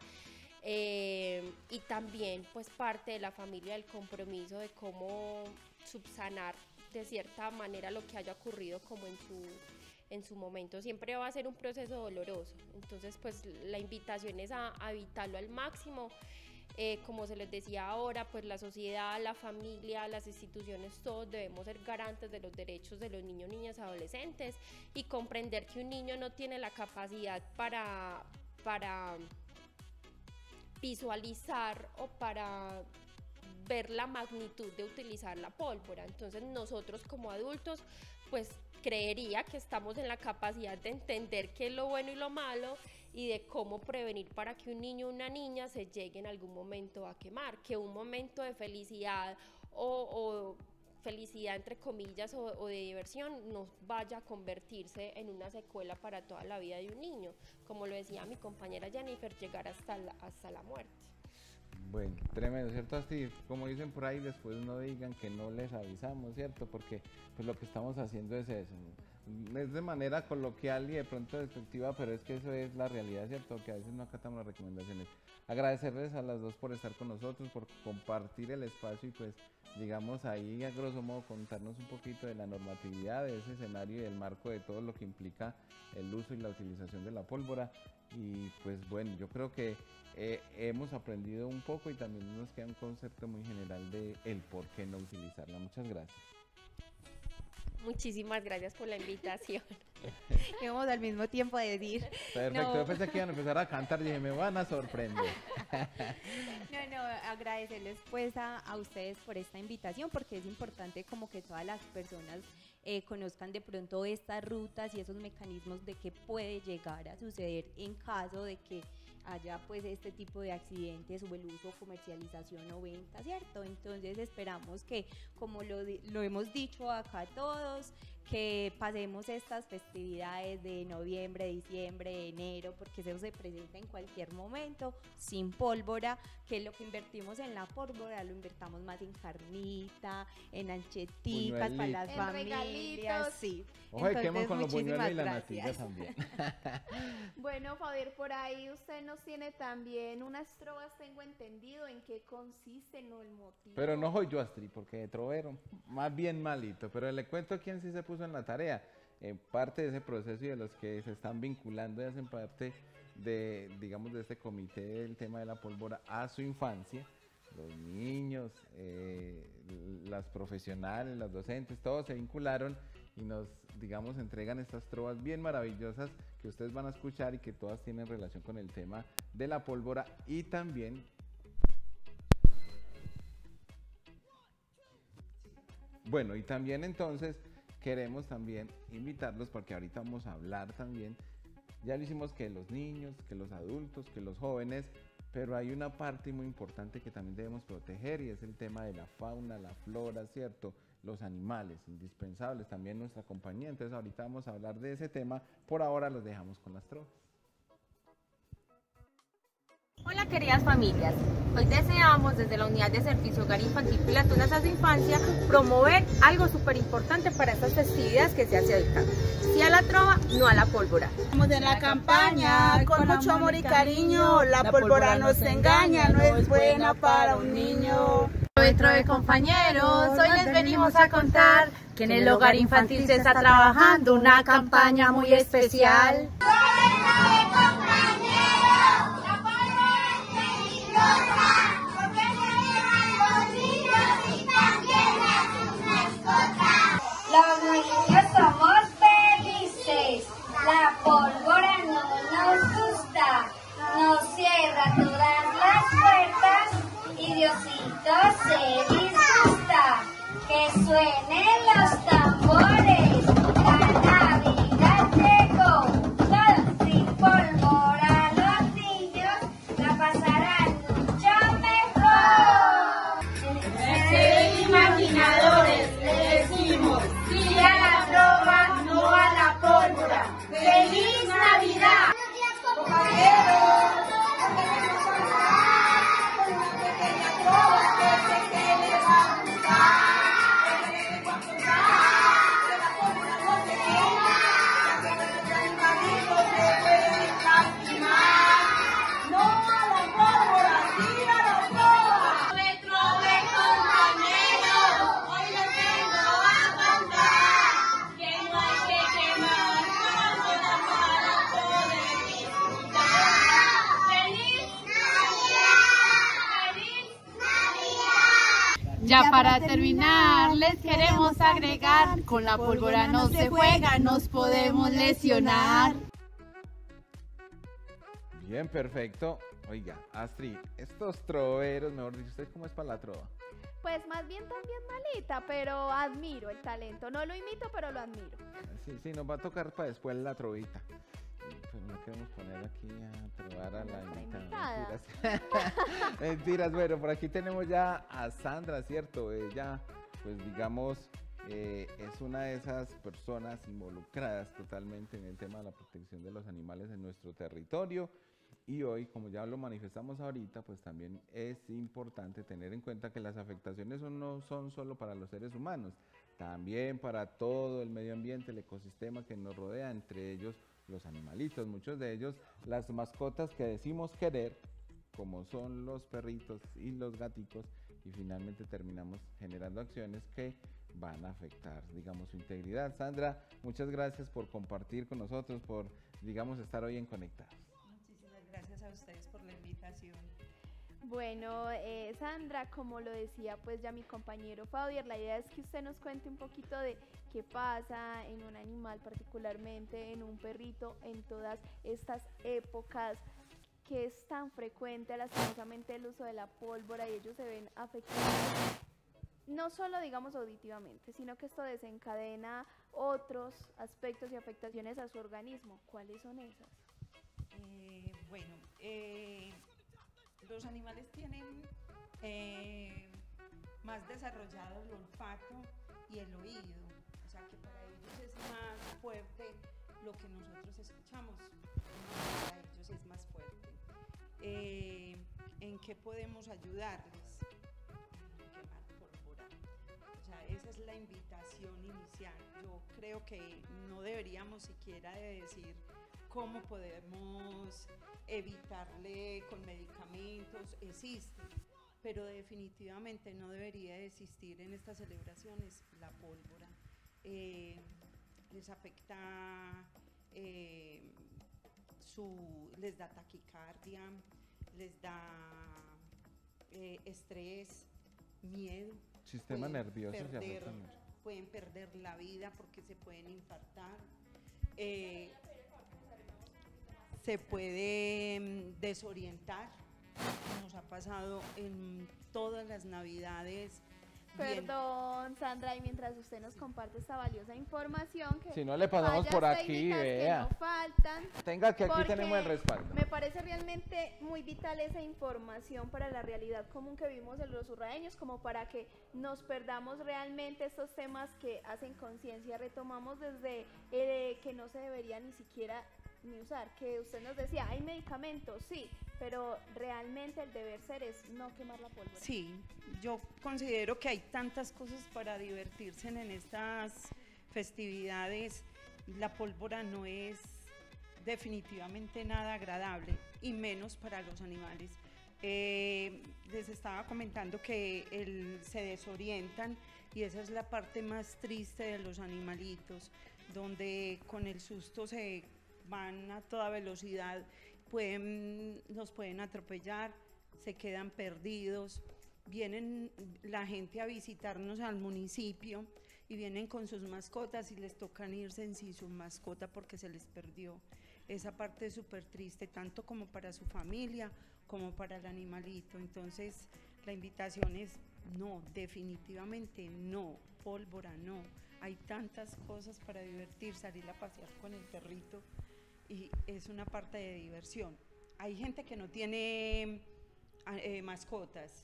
Eh, y también pues parte de la familia del compromiso de cómo subsanar de cierta manera lo que haya ocurrido como en su, en su momento. Siempre va a ser un proceso doloroso, entonces pues la invitación es a, a evitarlo al máximo. Eh, como se les decía ahora, pues la sociedad, la familia, las instituciones, todos debemos ser garantes de los derechos de los niños, niñas y adolescentes y comprender que un niño no tiene la capacidad para, para visualizar o para ver la magnitud de utilizar la pólvora. Entonces nosotros como adultos pues creería que estamos en la capacidad de entender qué es lo bueno y lo malo y de cómo prevenir para que un niño o una niña se llegue en algún momento a quemar, que un momento de felicidad o, o felicidad entre comillas o, o de diversión no vaya a convertirse en una secuela para toda la vida de un niño, como lo decía mi compañera Jennifer, llegar hasta la, hasta la muerte. Bueno, tremendo, ¿cierto? Así, como dicen por ahí, después no digan que no les avisamos, ¿cierto? Porque pues lo que estamos haciendo es eso, ¿no? Es de manera coloquial y de pronto despectiva, pero es que eso es la realidad, ¿cierto? Que a veces no acatamos las recomendaciones. Agradecerles a las dos por estar con nosotros, por compartir el espacio y pues digamos ahí a grosso modo contarnos un poquito de la normatividad, de ese escenario y del marco de todo lo que implica el uso y la utilización de la pólvora. Y pues bueno, yo creo que eh, hemos aprendido un poco y también nos queda un concepto muy general de el por qué no utilizarla. Muchas gracias. Muchísimas gracias por la invitación. Íbamos al mismo tiempo de decir. Perfecto, no. yo pensé que iban a empezar a cantar y dije, me van a sorprender. No, no, agradecerles pues a, a ustedes por esta invitación, porque es importante como que todas las personas eh, conozcan de pronto estas rutas y esos mecanismos de qué puede llegar a suceder en caso de que haya pues este tipo de accidentes o el uso, comercialización o venta, ¿cierto? Entonces esperamos que, como lo, lo hemos dicho acá todos, que pasemos estas festividades de noviembre, diciembre, enero, porque eso se presenta en cualquier momento, sin pólvora, que lo que invertimos en la pólvora lo invertamos más en carnita, en ancheticas para las en familias, regalitos. sí. Ojo, que queman con los buñuelos y la gracias. natilla también. Bueno, Fabián, por ahí usted nos tiene también unas trovas, tengo entendido, en qué consiste, no el motivo. Pero no soy yo, Astrid, porque de trovero, más bien malito. Pero le cuento quién sí se puso en la tarea. En parte de ese proceso y de los que se están vinculando y hacen parte de, digamos, de este comité del tema de la pólvora a su infancia. Los niños, eh, las profesionales, las docentes, todos se vincularon y nos, digamos, entregan estas trovas bien maravillosas que ustedes van a escuchar y que todas tienen relación con el tema de la pólvora y también... Bueno, y también entonces queremos también invitarlos porque ahorita vamos a hablar también, ya lo hicimos que los niños, que los adultos, que los jóvenes, pero hay una parte muy importante que también debemos proteger y es el tema de la fauna, la flora, ¿cierto? Los animales, indispensables, también nuestra compañía. Entonces ahorita vamos a hablar de ese tema, por ahora los dejamos con las trovas. Hola queridas familias, hoy deseamos desde la Unidad de Servicio Hogar Infantil Pilatunas a su Infancia promover algo súper importante para estas festividades que se acercan. Sí a la trova, no a la pólvora. Estamos en la campaña con mucho amor y cariño, la pólvora nos engaña, no es buena para un niño. Trove, trove compañeros, hoy les venimos a contar que en el hogar infantil se está trabajando una campaña muy especial. Los niños somos felices, la pólvora no nos gusta, nos cierra todas las puertas y Diosito se disgusta. Que suenen los tambores, la Navidad llegó, todos sin pólvora los niños la pasarán mucho mejor. Ser imaginadores, le decimos sí a la trova, no a la pólvora. ¡Feliz Navidad! Buenos días, compañeros. Queremos contar con una pequeña trova que sé que les va a gustar. Les vengo a contar que la pólvora no se quema, que nuestros animalitos se pueden lastimar. No a la pólvora, sí a la trova. Trove, trove, compañeros, hoy les vengo a contar que no hay que quemar pólvora para poder disfrutar. ¡Feliz Navidad! ¡Feliz Navidad! Ya para terminar, les queremos agregar, con la pólvora no se juega, nos podemos lesionar. Bien, perfecto. Oiga, Astrid, estos troveros, mejor dicho, ¿usted cómo es para la trova? Pues más bien también malita, pero admiro el talento. No lo imito, pero lo admiro. Sí, sí, nos va a tocar para después la trovita. Pues no queremos poner aquí a trovar a la Nuestra invitada. invitada. Mentiras. Mentiras, bueno, por aquí tenemos ya a Sandra, ¿cierto? Ella, pues digamos, eh, es una de esas personas involucradas totalmente en el tema de la protección de los animales en nuestro territorio. Y hoy, como ya lo manifestamos ahorita, pues también es importante tener en cuenta que las afectaciones son- no son solo para los seres humanos, también para todo el medio ambiente, el ecosistema que nos rodea, entre ellos los animalitos, muchos de ellos las mascotas que decimos querer, como son los perritos y los gatitos, y finalmente terminamos generando acciones que van a afectar, digamos, su integridad. Sandra, muchas gracias por compartir con nosotros, por, digamos, estar hoy en Conectados. Muchísimas gracias a ustedes por la invitación. Bueno, eh, Sandra, como lo decía pues ya mi compañero Faudier, la idea es que usted nos cuente un poquito de qué pasa en un animal, particularmente en un perrito, en todas estas épocas, que es tan frecuente lastimosamente el uso de la pólvora y ellos se ven afectados, no solo digamos auditivamente, sino que esto desencadena otros aspectos y afectaciones a su organismo. ¿Cuáles son esas? Eh, bueno, eh, los animales tienen eh, más desarrollado el olfato y el oído, o sea que para ellos es más fuerte lo que nosotros escuchamos, para ellos es más fuerte. Eh, ¿En qué podemos ayudarles? Quemar pólvora. O sea, esa es la invitación inicial. Yo creo que no deberíamos siquiera de decir cómo podemos evitarle con medicamentos, existe, pero definitivamente no debería de existir en estas celebraciones la pólvora. Eh, les afecta, eh, su, les da taquicardia, les da eh, estrés, miedo. Sistema nervioso se perder, afecta mucho. Pueden perder la vida porque se pueden infartar. Eh, se puede desorientar, nos ha pasado en todas las navidades. Perdón, Sandra, y mientras usted nos comparte esta valiosa información, que si no le pasamos por aquí, vea, que no faltan, tenga que aquí tenemos el respaldo. Me parece realmente muy vital esa información para la realidad común que vivimos en los urraeños, como para que nos perdamos realmente estos temas que hacen conciencia. Retomamos desde eh, que no se debería ni siquiera ni usar, que usted nos decía, hay medicamentos, sí, pero realmente el deber ser es no quemar la pólvora. Sí, yo considero que hay tantas cosas para divertirse en estas festividades. La pólvora no es definitivamente nada agradable, y menos para los animales. Eh, les estaba comentando que el, se desorientan, y esa es la parte más triste de los animalitos, donde con el susto se van a toda velocidad, pueden, nos pueden atropellar, se quedan perdidos, vienen la gente a visitarnos al municipio y vienen con sus mascotas y les tocan irse sin su mascota porque se les perdió. Esa parte es súper triste, tanto como para su familia como para el animalito. Entonces la invitación es no, definitivamente no, pólvora no. Hay tantas cosas para divertir, salir a pasear con el perrito, y es una parte de diversión. Hay gente que no tiene eh, mascotas,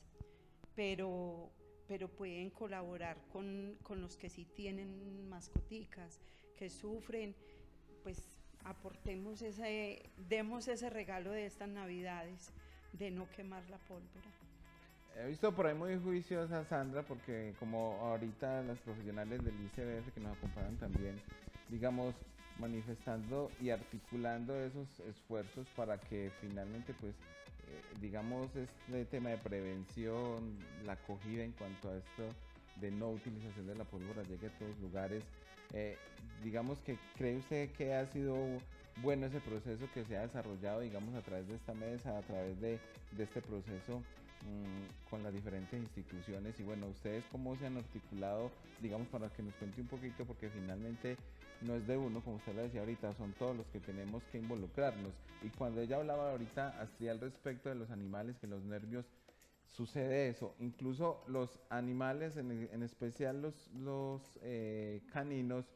pero, pero pueden colaborar con, con los que sí tienen mascoticas, que sufren, pues aportemos ese, demos ese regalo de estas navidades, de no quemar la pólvora. He visto por ahí muy juiciosa Sandra, porque como ahorita las profesionales del I C B F que nos acompañan también, digamos, manifestando y articulando esos esfuerzos para que finalmente, pues, eh, digamos, este tema de prevención, la acogida en cuanto a esto de no utilización de la pólvora llegue a todos los lugares. Eh, digamos que, ¿cree usted que ha sido bueno ese proceso que se ha desarrollado, digamos, a través de esta mesa, a través de, de este proceso mmm, con las diferentes instituciones? Y bueno, ¿ustedes cómo se han articulado, digamos, para que nos cuente un poquito? Porque finalmente no es de uno, como usted lo decía ahorita, son todos los que tenemos que involucrarnos. Y cuando ella hablaba ahorita, Astrid, al respecto de los animales, que los nervios, sucede eso. Incluso los animales, en, en especial los, los eh, caninos,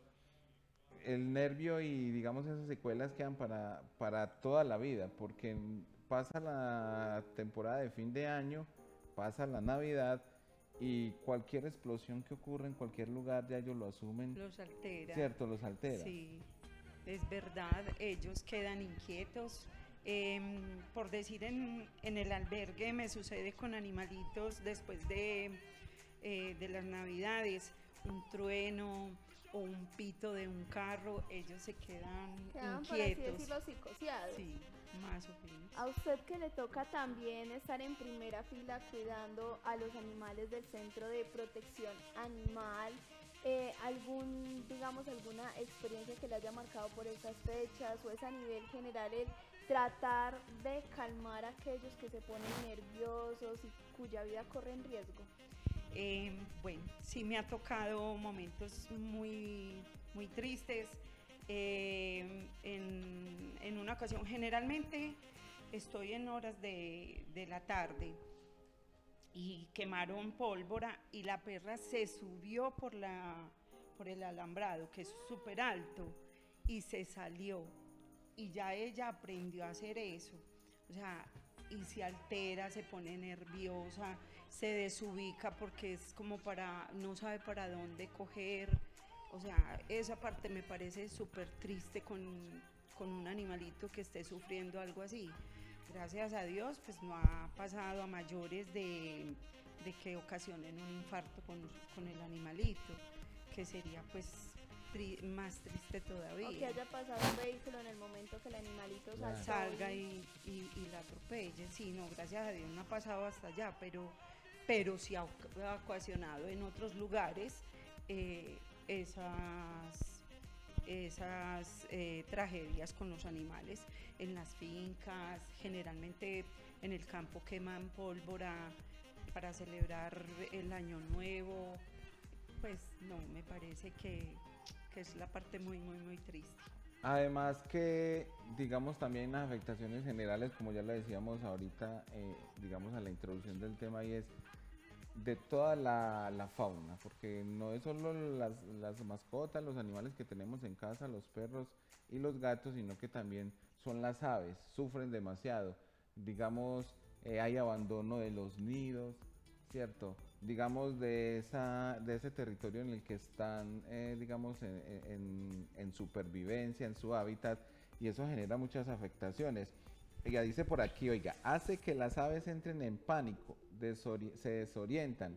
el nervio y, digamos, esas secuelas quedan para, para toda la vida, porque pasa la temporada de fin de año, pasa la Navidad, y cualquier explosión que ocurra en cualquier lugar ya ellos lo asumen. Los altera. Cierto, los altera. Sí, es verdad, ellos quedan inquietos. Eh, por decir, en, en el albergue me sucede con animalitos después de, eh, de las navidades, un trueno o un pito de un carro, ellos se quedan, quedan inquietos. Por así decirlo, psicoseados. Sí, más o menos. A usted que le toca también estar en primera fila cuidando a los animales del Centro de Protección Animal, eh, algún, digamos, alguna experiencia que le haya marcado por estas fechas, o es a nivel general el tratar de calmar a aquellos que se ponen nerviosos y cuya vida corre en riesgo? Eh, bueno, sí me ha tocado momentos muy, muy tristes. Eh, en, en una ocasión, generalmente estoy en horas de, de la tarde y quemaron pólvora y la perra se subió por, la, por el alambrado, que es súper alto, y se salió. Y ya ella aprendió a hacer eso. O sea, y se altera, se pone nerviosa, se desubica porque es como para, no sabe para dónde coger. O sea, esa parte me parece súper triste con, con un animalito que esté sufriendo algo así. Gracias a Dios, pues no ha pasado a mayores de, de que ocasionen un infarto con, con el animalito, que sería pues tri, más triste todavía. O que haya pasado un vehículo en el momento que el animalito salga, salga y, y, y la atropelle. Sí, no, gracias a Dios no ha pasado hasta allá, pero, pero sí ha ocasionado en otros lugares eh, esas, esas eh, tragedias con los animales. En las fincas, generalmente en el campo queman pólvora para celebrar el año nuevo. Pues no, me parece que, que es la parte muy, muy, muy triste. Además que, digamos, también las afectaciones generales, como ya le decíamos ahorita, eh, digamos, a la introducción del tema, y es de toda la, la fauna, porque no es solo las, las mascotas, los animales que tenemos en casa, los perros y los gatos, sino que también son las aves, sufren demasiado. Digamos, eh, hay abandono de los nidos, ¿cierto? Digamos, de, esa, de ese territorio en el que están, eh, digamos, en, en, en supervivencia, en su hábitat, y eso genera muchas afectaciones. Ella dice por aquí, oiga, hace que las aves entren en pánico, desori se desorientan,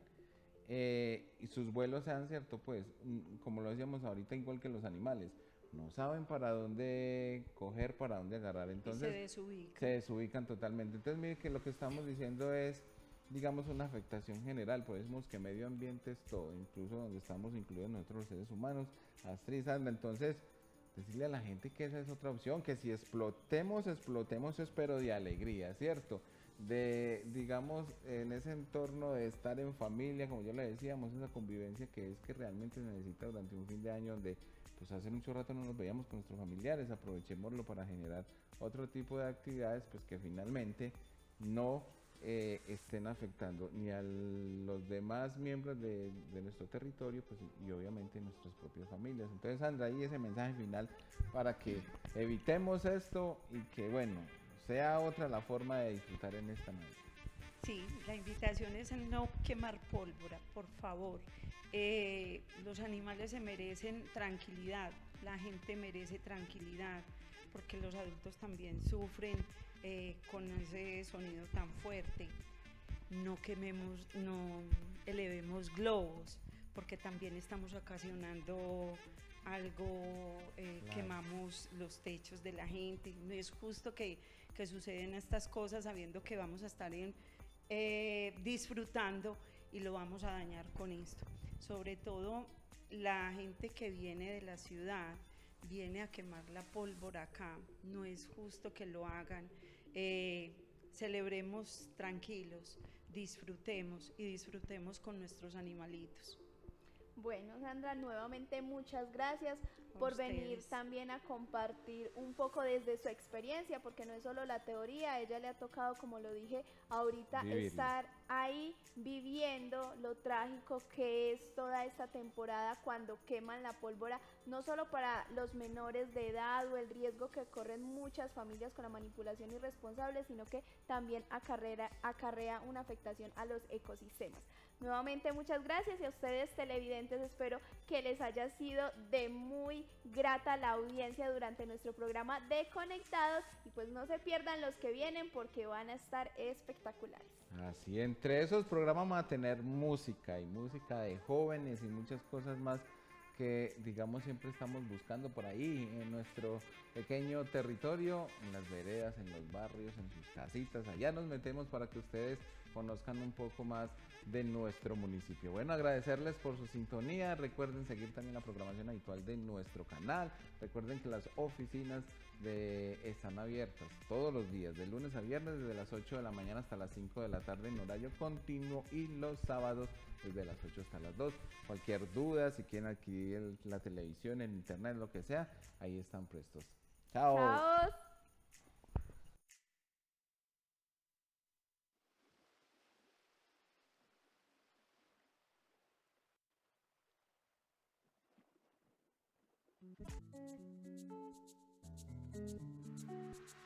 eh, y sus vuelos sean, ¿cierto? Pues, como lo decíamos ahorita, igual que los animales, no saben para dónde coger, para dónde agarrar, entonces y se desubican. se desubican totalmente. Entonces, mire que lo que estamos diciendo es, digamos, una afectación general. Por eso decimos que medio ambiente es todo, incluso donde estamos incluidos nosotros los seres humanos. Astrid, Sandra, entonces decirle a la gente que esa es otra opción, que si explotemos, explotemos es pero de alegría, ¿cierto? De, digamos, en ese entorno de estar en familia, como yo le decíamos, esa convivencia que es que realmente se necesita durante un fin de año donde pues hace mucho rato no nos veíamos con nuestros familiares, aprovechémoslo para generar otro tipo de actividades pues que finalmente no eh, estén afectando ni a los demás miembros de, de nuestro territorio pues y, y obviamente nuestras propias familias. Entonces, Sandra, ahí ese mensaje final para que evitemos esto y que, bueno, sea otra la forma de disfrutar en esta Navidad. Sí, la invitación es en no quemar pólvora, por favor. Eh, los animales se merecen tranquilidad, la gente merece tranquilidad, porque los adultos también sufren eh, con ese sonido tan fuerte. No quememos, no elevemos globos, porque también estamos ocasionando algo, eh, claro. Quemamos los techos de la gente. No es justo que, que suceden estas cosas sabiendo que vamos a estar en, eh, disfrutando y lo vamos a dañar con esto. Sobre todo la gente que viene de la ciudad, viene a quemar la pólvora acá, no es justo que lo hagan. Eh, celebremos tranquilos, disfrutemos y disfrutemos con nuestros animalitos. Bueno, Sandra, nuevamente muchas gracias por venir también a compartir un poco desde su experiencia, porque no es solo la teoría, a ella le ha tocado, como lo dije ahorita, Vivirlo. estar ahí viviendo lo trágico que es toda esta temporada cuando queman la pólvora, no solo para los menores de edad o el riesgo que corren muchas familias con la manipulación irresponsable, sino que también acarrea, acarrea una afectación a los ecosistemas. Nuevamente muchas gracias y a ustedes televidentes espero que les haya sido de muy grata la audiencia durante nuestro programa de Conectados y pues no se pierdan los que vienen porque van a estar espectaculares. Así, entre esos programas vamos a tener música y música de jóvenes y muchas cosas más que digamos siempre estamos buscando por ahí en nuestro pequeño territorio, en las veredas, en los barrios, en sus casitas, allá nos metemos para que ustedes conozcan un poco más de nuestro municipio. Bueno, agradecerles por su sintonía, recuerden seguir también la programación habitual de nuestro canal, recuerden que las oficinas de, están abiertas todos los días, de lunes a viernes, desde las ocho de la mañana hasta las cinco de la tarde en horario continuo, y los sábados desde las ocho hasta las dos. Cualquier duda, si quieren adquirir el, la televisión, el internet, lo que sea, ahí están prestos. Chao. Chao. Thank you.